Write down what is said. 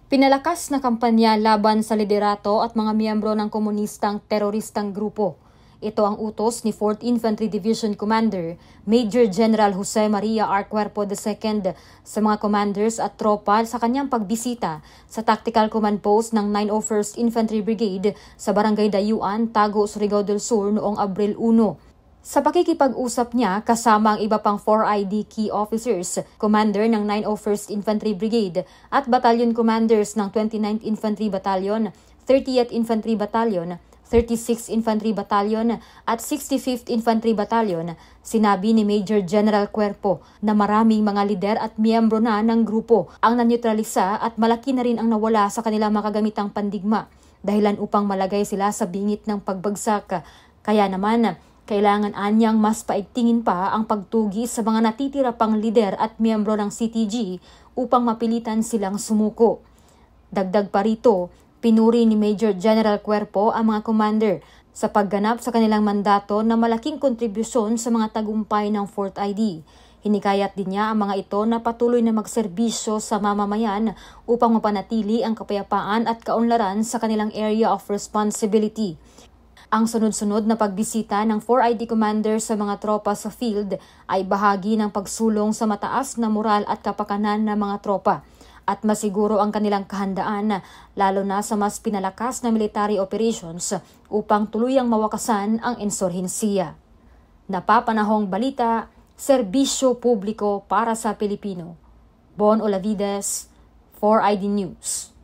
Pinalakas na kampanya laban sa liderato at mga miyembro ng komunistang teroristang grupo. Ito ang utos ni 4th Infantry Division Commander Major General Jose Maria R. Cuerpo II sa mga commanders at tropa sa kanyang pagbisita sa Tactical Command Post ng 901st Infantry Brigade sa Barangay Dayuan, Tago, Surigao del Sur noong Abril 1. Sa pakikipag-usap niya kasama ang iba pang 4ID key officers, commander ng 901st Infantry Brigade at battalion commanders ng 29th Infantry Battalion, 30th Infantry Battalion, 36th Infantry Battalion at 65th Infantry Battalion, sinabi ni Major General Cuerpo na maraming mga lider at miyembro na ng grupo ang naneutralisa at malaki na rin ang nawala sa kanilang makagamitang pandigma, dahilan upang malagay sila sa bingit ng pagbagsak. Kaya naman, kailangan anyang mas paigtingin pa ang pagtugi sa mga natitira pang lider at miyembro ng CTG upang mapilitan silang sumuko. Dagdag pa rito, pinuri ni Major General Cuerpo ang mga commander sa pagganap sa kanilang mandato na malaking kontribusyon sa mga tagumpay ng 4th ID. Hinikayat din niya ang mga ito na patuloy na magserbisyo sa mamamayan upang mapanatili ang kapayapaan at kaunlaran sa kanilang area of responsibility. Ang sunod-sunod na pagbisita ng 4ID commander sa mga tropa sa field ay bahagi ng pagsulong sa mataas na moral at kapakanan ng mga tropa at masiguro ang kanilang kahandaan lalo na sa mas pinalakas na military operations upang tuluyang mawakasan ang insurhensiya. Napapanahong balita, serbisyo publiko para sa Pilipino. Bon Olavides, 4ID News.